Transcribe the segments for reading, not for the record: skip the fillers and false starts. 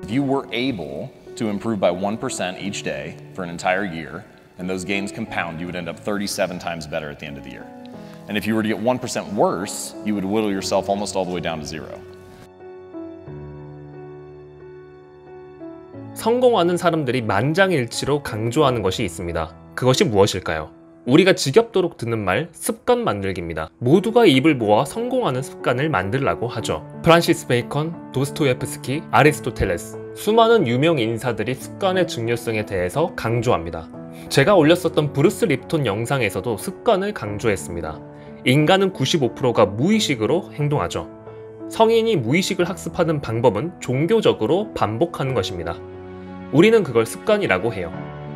If you were able to improve by 1% each day for an entire year, and those gains compound, you would end up 37 times better at the end of the year. And if you were to get 1% worse, you would whittle yourself almost all the way down to zero. 성공하는 사람들이 만장일치로 강조하는 것이 있습니다. 그것이 무엇일까요? 우리가 지겹도록 듣는 말, 습관 만들기입니다. 모두가 입을 모아 성공하는 습관을 만들라고 하죠. 프란시스 베이컨, 도스토옙스키, 아리스토텔레스, 수많은 유명 인사들이 습관의 중요성에 대해서 강조합니다. 제가 올렸었던 브루스 립톤 영상에서도 습관을 강조했습니다. 인간은 95%가 무의식으로 행동하죠. 성인이 무의식을 학습하는 방법은 종교적으로 반복하는 것입니다. 우리는 그걸 습관이라고 해요.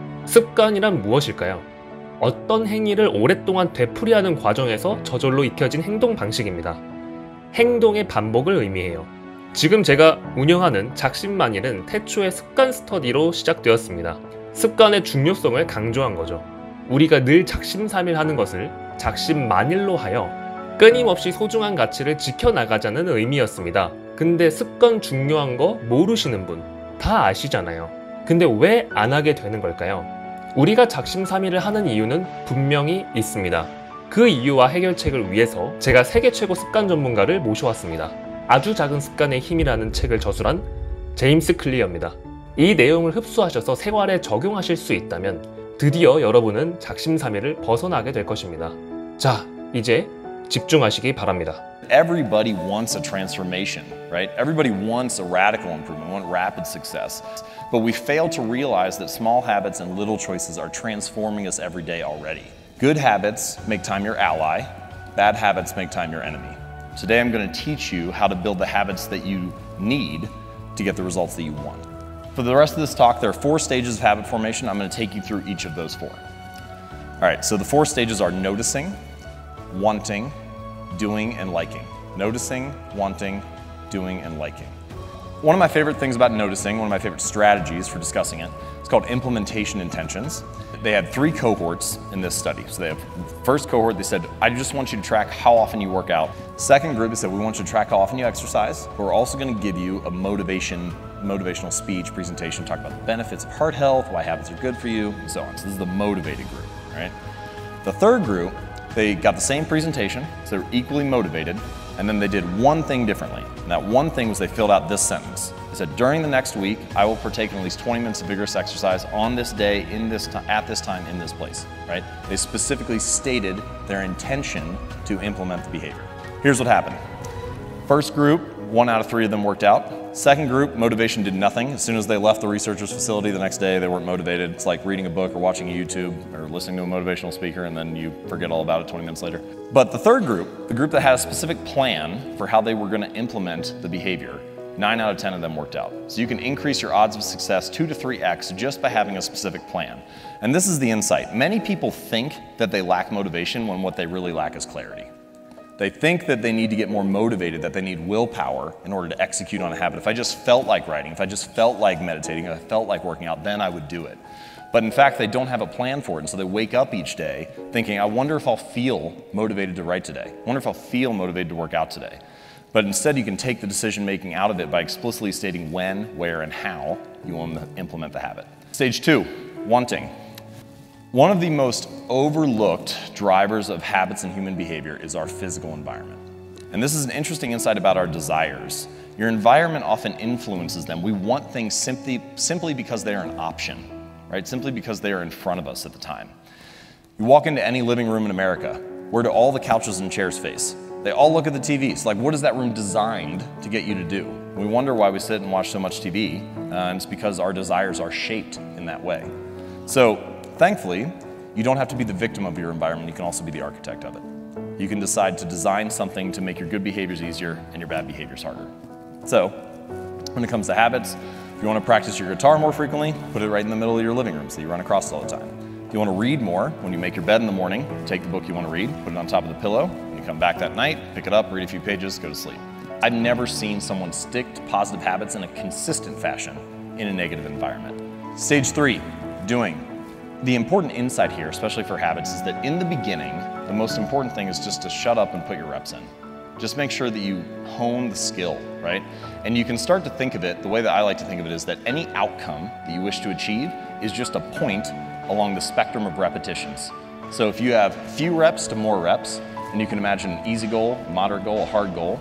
습관이란 무엇일까요? 어떤 행위를 오랫동안 되풀이하는 과정에서 저절로 익혀진 행동 방식입니다. 행동의 반복을 의미해요. 지금 제가 운영하는 작심만일은 태초의 습관 스터디로 시작되었습니다. 습관의 중요성을 강조한 거죠. 우리가 늘 작심삼일하는 것을 작심만일로 하여 끊임없이 소중한 가치를 지켜나가자는 의미였습니다. 근데 습관 중요한 거 모르시는 분 다 아시잖아요. 근데 왜 안 하게 되는 걸까요? 우리가 작심삼일을 하는 이유는 분명히 있습니다. 그 이유와 해결책을 위해서 제가 세계 최고 습관 전문가를 모셔왔습니다. 아주 작은 습관의 힘이라는 책을 저술한 제임스 클리어입니다. 이 내용을 흡수하셔서 생활에 적용하실 수 있다면 드디어 여러분은 작심삼일을 벗어나게 될 것입니다. 자, 이제 집중하시기 바랍니다. Everybody wants a transformation, right? Everybody wants a radical improvement, want rapid success. But we fail to realize that small habits and little choices are transforming us every day already. Good habits make time your ally, bad habits make time your enemy. Today I'm going to teach you how to build the habits that you need to get the results that you want. For the rest of this talk, there are 4 stages of habit formation. I'm going to take you through each of those 4. All right, so the 4 stages are noticing, wanting, doing, and liking. Noticing, wanting, doing, and liking. One of my favorite things about noticing, one of my favorite strategies for discussing it, is called implementation intentions. They had 3 cohorts in this study. So they have first cohort, they said, I just want you to track how often you work out. Second group, they said, we want you to track how often you exercise, but we're also going to give you a motivational speech presentation, talk about the benefits of heart health, why habits are good for you, and so on. So this is the motivated group, right? The third group, they got the same presentation, so they were equally motivated, and then they did one thing differently. And that one thing was they filled out this sentence. They said, during the next week, I will partake in at least 20 minutes of vigorous exercise on this day, at this time, in this place, right? They specifically stated their intention to implement the behavior. Here's what happened. First group, 1 out of 3 of them worked out. Second group, motivation did nothing. As soon as they left the researcher's facility the next day, they weren't motivated. It's like reading a book or watching a YouTube or listening to a motivational speaker and then you forget all about it 20 minutes later. But the third group, the group that had a specific plan for how they were going to implement the behavior, 9 out of 10 of them worked out. So you can increase your odds of success 2 to 3x just by having a specific plan. And this is the insight. Many people think that they lack motivation when what they really lack is clarity. They think that they need to get more motivated, that they need willpower in order to execute on a habit. If I just felt like writing, if I just felt like meditating, if I felt like working out, then I would do it. But in fact, they don't have a plan for it, and so they wake up each day thinking, I wonder if I'll feel motivated to write today. I wonder if I'll feel motivated to work out today. But instead, you can take the decision-making out of it by explicitly stating when, where, and how you want to implement the habit. Stage 2, wanting. One of the most overlooked drivers of habits and human behavior is our physical environment. And this is an interesting insight about our desires. Your environment often influences them. We want things simply because they are an option, right? Simply because they are in front of us at the time. You walk into any living room in America, where do all the couches and chairs face? They all look at the TVs. Like, what is that room designed to get you to do? We wonder why we sit and watch so much TV, and it's because our desires are shaped in that way. So, thankfully, you don't have to be the victim of your environment, you can also be the architect of it. You can decide to design something to make your good behaviors easier and your bad behaviors harder. So, when it comes to habits, if you want to practice your guitar more frequently, put it right in the middle of your living room so you run across it all the time. If you want to read more, when you make your bed in the morning, take the book you want to read, put it on top of the pillow, when you come back that night, pick it up, read a few pages, go to sleep. I've never seen someone stick to positive habits in a consistent fashion in a negative environment. Stage 3, doing. The important insight here, especially for habits, is that in the beginning, the most important thing is just to shut up and put your reps in. Just make sure that you hone the skill, right? And you can start to think of it, the way that I like to think of it is that any outcome that you wish to achieve is just a point along the spectrum of repetitions. So if you have few reps to more reps, and you can imagine an easy goal, moderate goal, a hard goal,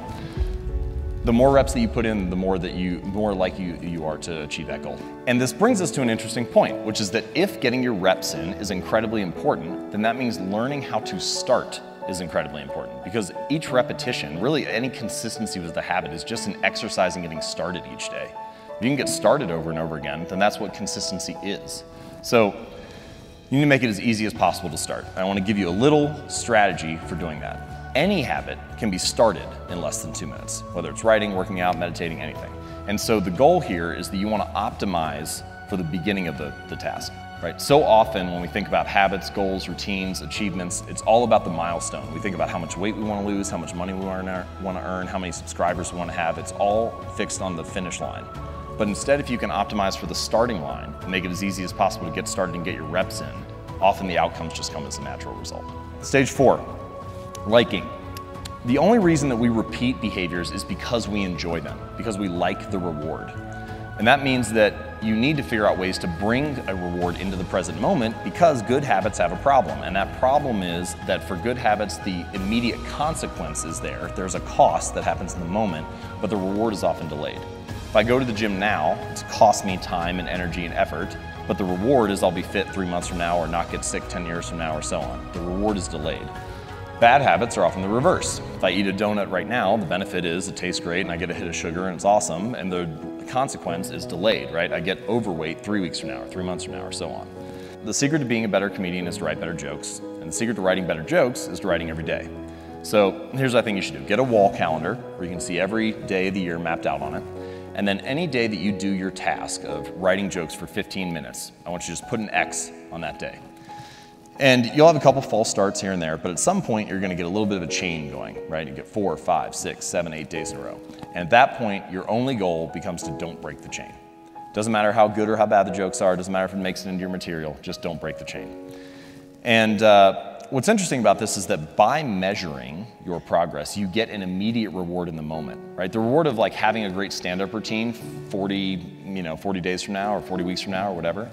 the more reps that you put in, the more likely you are to achieve that goal. And this brings us to an interesting point, which is that if getting your reps in is incredibly important, then that means learning how to start is incredibly important, because each repetition, really any consistency with the habit, is just an exercise in getting started each day. If you can get started over and over again, then that's what consistency is. So you need to make it as easy as possible to start. I want to give you a little strategy for doing that. Any habit can be started in less than 2 minutes, whether it's writing, working out, meditating, anything. And so the goal here is that you want to optimize for the beginning of the task, right? So often when we think about habits, goals, routines, achievements, it's all about the milestone. We think about how much weight we want to lose, how much money we want to earn, how many subscribers we want to have. It's all fixed on the finish line. But instead, if you can optimize for the starting line and make it as easy as possible to get started and get your reps in, often the outcomes just come as a natural result. Stage 4. Liking. The only reason that we repeat behaviors is because we enjoy them, because we like the reward. And that means that you need to figure out ways to bring a reward into the present moment, because good habits have a problem. And that problem is that for good habits, the immediate consequence is there. There's a cost that happens in the moment, but the reward is often delayed. If I go to the gym now, it's cost me time and energy and effort, but the reward is I'll be fit 3 months from now or not get sick 10 years from now or so on. The reward is delayed. Bad habits are often the reverse. If I eat a donut right now, the benefit is it tastes great and I get a hit of sugar and it's awesome, and the consequence is delayed, right? I get overweight 3 weeks from now or 3 months from now or so on. The secret to being a better comedian is to write better jokes, and the secret to writing better jokes is to writing every day. So here's what I think you should do. Get a wall calendar where you can see every day of the year mapped out on it, and then any day that you do your task of writing jokes for 15 minutes, I want you to just put an X on that day. And you'll have a couple false starts here and there, but at some point you're going to get a little bit of a chain going, right? You get 4, 5, 6, 7, 8 days in a row. And at that point, your only goal becomes to don't break the chain. Doesn't matter how good or how bad the jokes are, doesn't matter if it makes it into your material, just don't break the chain. And what's interesting about this is that by measuring your progress, you get an immediate reward in the moment, right? The reward of like having a great stand-up routine 40 days from now or 40 weeks from now or whatever,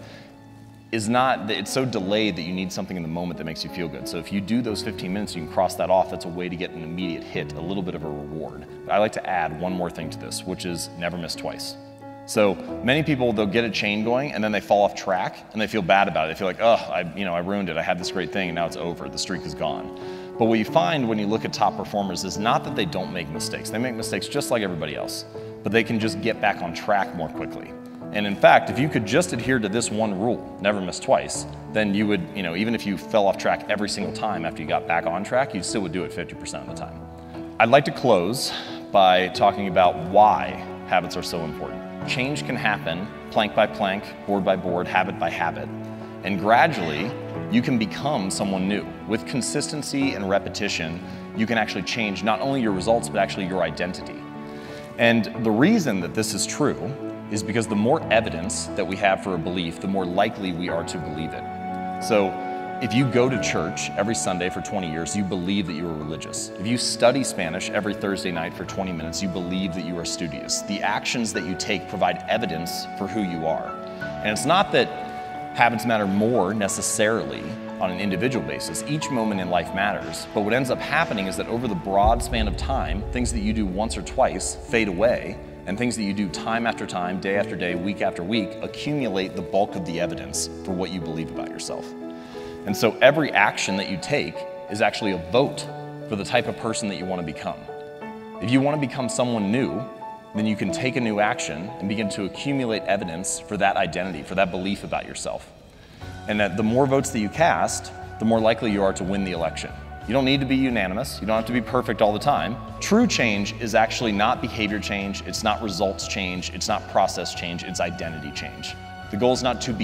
is not, it's so delayed that you need something in the moment that makes you feel good. So if you do those 15 minutes, you can cross that off. That's a way to get an immediate hit, a little bit of a reward. But I like to add one more thing to this, which is never miss twice. So many people, they'll get a chain going and then they fall off track and they feel bad about it. They feel like, oh, I ruined it. I had this great thing and now it's over. The streak is gone. But what you find when you look at top performers is not that they don't make mistakes. They make mistakes just like everybody else, but they can just get back on track more quickly. And in fact, if you could just adhere to this one rule, never miss twice, then you would, even if you fell off track every single time after you got back on track, you still would do it 50% of the time. I'd like to close by talking about why habits are so important. Change can happen plank by plank, board by board, habit by habit, and gradually you can become someone new. With consistency and repetition, you can actually change not only your results, but actually your identity. And the reason that this is true is because the more evidence that we have for a belief, the more likely we are to believe it. So if you go to church every Sunday for 20 years, you believe that you are religious. If you study Spanish every Thursday night for 20 minutes, you believe that you are studious. The actions that you take provide evidence for who you are. And it's not that habits matter more necessarily on an individual basis. Each moment in life matters, but what ends up happening is that over the broad span of time, things that you do once or twice fade away, and things that you do time after time, day after day, week after week, accumulate the bulk of the evidence for what you believe about yourself. And so every action that you take is actually a vote for the type of person that you want to become. If you want to become someone new, then you can take a new action and begin to accumulate evidence for that identity, for that belief about yourself. And that the more votes that you cast, the more likely you are to win the election. You don't need to be unanimous. You don't have to be perfect all the time. True change is actually not behavior change. It's not results change. It's not process change. It's identity change. The goal is not to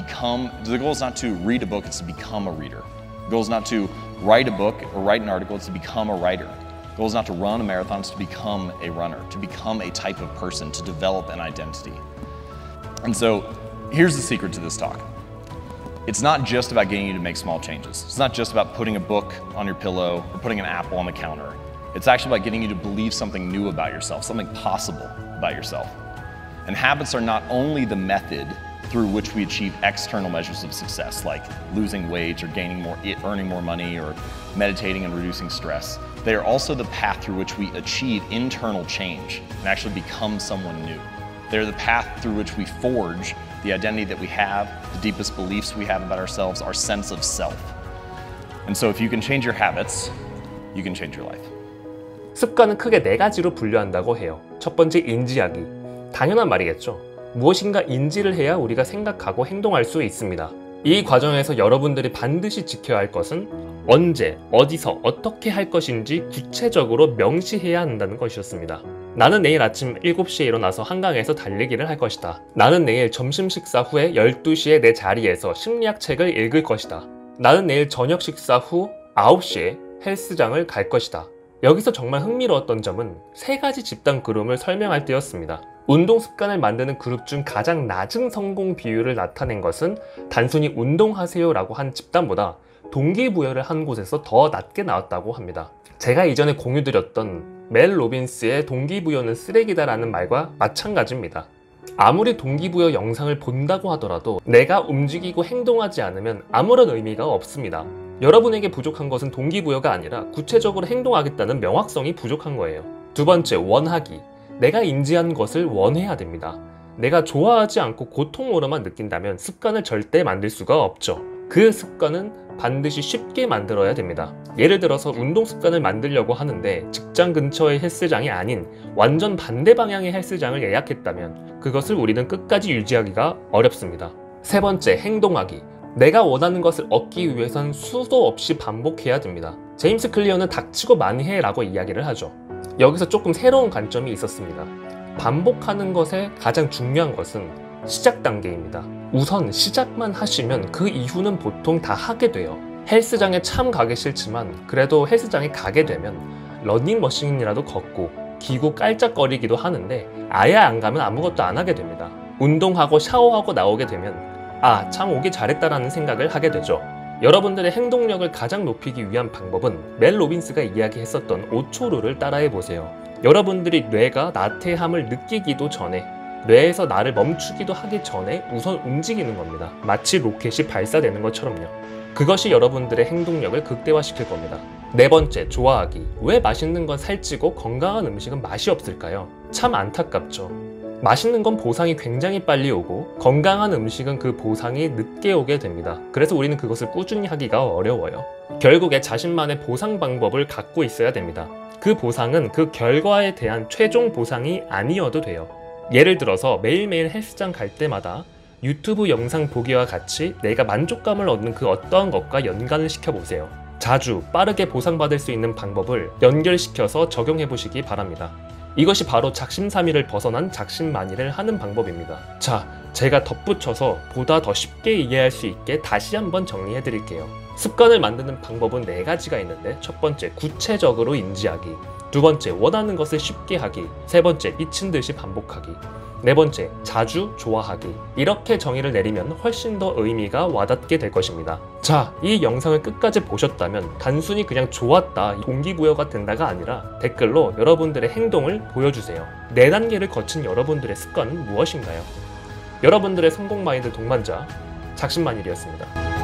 read a book, it's to become a reader. The goal is not to write a book or write an article, it's to become a writer. The goal is not to run a marathon, it's to become a runner, to become a type of person, to develop an identity. And so here's the secret to this talk. It's not just about getting you to make small changes. It's not just about putting a book on your pillow or putting an apple on the counter. It's actually about getting you to believe something new about yourself, something possible about yourself. And habits are not only the method through which we achieve external measures of success, like losing weight or earning more money or meditating and reducing stress. They are also the path through which we achieve internal change and actually become someone new. They're the path through which we forge the identity that we have, the deepest beliefs we have about ourselves, our sense of self. And so if you can change your habits, you can change your life. 습관은 크게 4가지로 분류한다고 해요. 첫 번째, 인지하기. 당연한 말이겠죠. 무엇인가 인지를 해야 우리가 생각하고 행동할 수 있습니다. 이 과정에서 여러분들이 반드시 지켜야 할 것은 언제, 어디서, 어떻게 할 것인지 구체적으로 명시해야 한다는 것이었습니다. 나는 내일 아침 7시에 일어나서 한강에서 달리기를 할 것이다. 나는 내일 점심 식사 후에 12시에 내 자리에서 심리학 책을 읽을 것이다. 나는 내일 저녁 식사 후 9시에 헬스장을 갈 것이다. 여기서 정말 흥미로웠던 점은 3가지 집단 그룹을 설명할 때였습니다. 운동 습관을 만드는 그룹 중 가장 낮은 성공 비율을 나타낸 것은 단순히 운동하세요 라고 한 집단보다 동기부여를 한 곳에서 더 낮게 나왔다고 합니다. 제가 이전에 공유드렸던 멜 로빈스의 동기부여는 쓰레기다 라는 말과 마찬가지입니다. 아무리 동기부여 영상을 본다고 하더라도 내가 움직이고 행동하지 않으면 아무런 의미가 없습니다. 여러분에게 부족한 것은 동기부여가 아니라 구체적으로 행동하겠다는 명확성이 부족한 거예요. 두 번째, 원하기. 내가 인지한 것을 원해야 됩니다. 내가 좋아하지 않고 고통으로만 느낀다면 습관을 절대 만들 수가 없죠. 그 습관은 반드시 쉽게 만들어야 됩니다. 예를 들어서 운동 습관을 만들려고 하는데 직장 근처의 헬스장이 아닌 완전 반대 방향의 헬스장을 예약했다면 그것을 우리는 끝까지 유지하기가 어렵습니다. 세 번째, 행동하기. 내가 원하는 것을 얻기 위해선 수도 없이 반복해야 됩니다. 제임스 클리어는 닥치고 많이 해 라고 이야기를 하죠. 여기서 조금 새로운 관점이 있었습니다. 반복하는 것의 가장 중요한 것은 시작 단계입니다. 우선 시작만 하시면 그 이후는 보통 다 하게 돼요. 헬스장에 참 가기 싫지만 그래도 헬스장에 가게 되면 러닝머신이라도 걷고 기구 깔짝거리기도 하는데 아예 안 가면 아무것도 안 하게 됩니다. 운동하고 샤워하고 나오게 되면 아, 참 오기 잘했다라는 생각을 하게 되죠. 여러분들의 행동력을 가장 높이기 위한 방법은 멜 로빈스가 이야기했었던 5초 룰을 따라해보세요. 여러분들이 뇌가 나태함을 느끼기도 전에, 뇌에서 나를 멈추기도 하기 전에 우선 움직이는 겁니다. 마치 로켓이 발사되는 것처럼요. 그것이 여러분들의 행동력을 극대화시킬 겁니다. 네 번째, 좋아하기. 왜 맛있는 건 살찌고 건강한 음식은 맛이 없을까요? 참 안타깝죠. 맛있는 건 보상이 굉장히 빨리 오고 건강한 음식은 그 보상이 늦게 오게 됩니다. 그래서 우리는 그것을 꾸준히 하기가 어려워요. 결국에 자신만의 보상 방법을 갖고 있어야 됩니다. 그 보상은 그 결과에 대한 최종 보상이 아니어도 돼요. 예를 들어서 매일매일 헬스장 갈 때마다 유튜브 영상 보기와 같이 내가 만족감을 얻는 그 어떠한 것과 연관을 시켜보세요. 자주 빠르게 보상받을 수 있는 방법을 연결시켜서 적용해 보시기 바랍니다. 이것이 바로 작심삼일을 벗어난 작심만일을 하는 방법입니다. 자, 제가 덧붙여서 보다 더 쉽게 이해할 수 있게 다시 한번 정리해 드릴게요. 습관을 만드는 방법은 4가지가 있는데 첫 번째, 구체적으로 인지하기. 두 번째, 원하는 것을 쉽게 하기. 세 번째, 미친 듯이 반복하기. 네 번째, 자주 좋아하기. 이렇게 정의를 내리면 훨씬 더 의미가 와닿게 될 것입니다. 자, 이 영상을 끝까지 보셨다면 단순히 그냥 좋았다, 동기부여가 된다가 아니라 댓글로 여러분들의 행동을 보여주세요. 4단계를 거친 여러분들의 습관은 무엇인가요? 여러분들의 성공 마인드 동반자 작심만일이었습니다.